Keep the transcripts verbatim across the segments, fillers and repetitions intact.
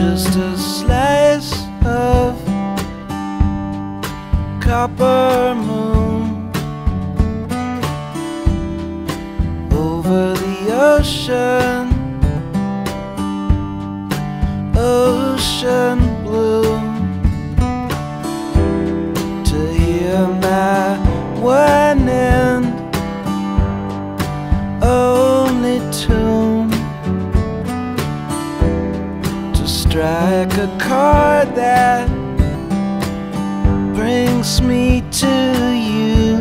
just a slice of copper moon over the ocean, ocean blue. To hear my one and only tune, to strike a chord that brings me to you.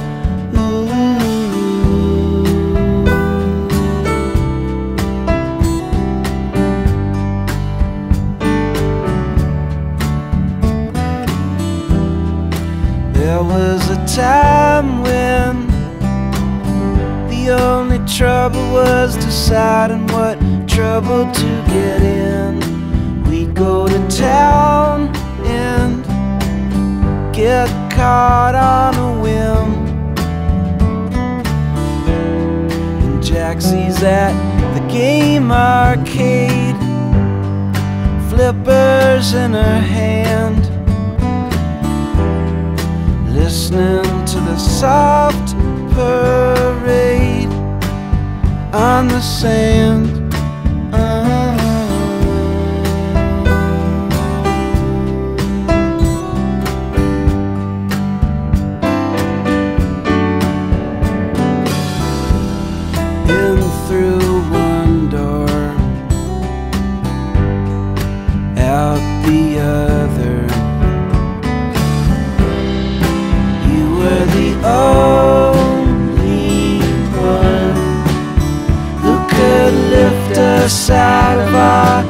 There was a time when the only trouble was deciding what trouble to get in. We'd go to town and get caught on a whim, and Jaxie's at the game arcade, flippers in her hand, listening to the soft parade on the sand. In through one door, out the other. You were the only one who could lift us out of our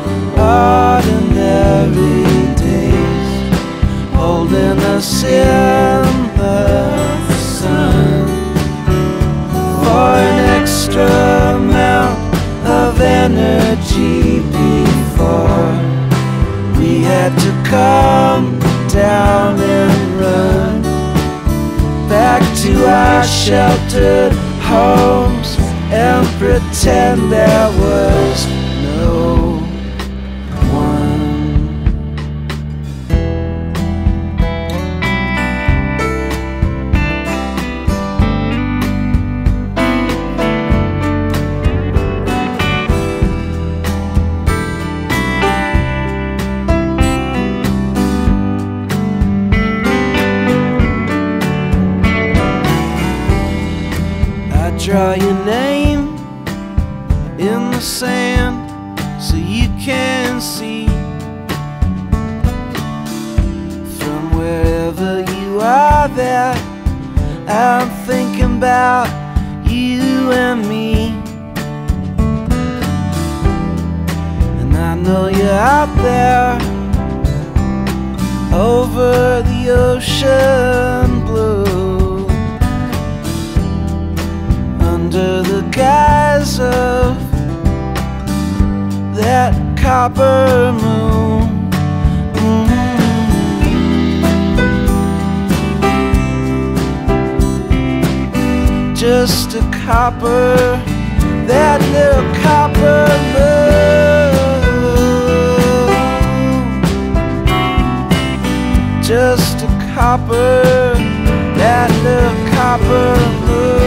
ordinary days, holding us in the sun for an extra amount of energy before we had to come down and run back to our sheltered homes and pretend there was no draw your name in the sand so you can see from wherever you are that I'm thinking about you and me. And I know you're out there over the ocean blue, under the guise of that copper moon. Mm-hmm. Just a copper, that little copper moon. Just a copper, that little copper moon.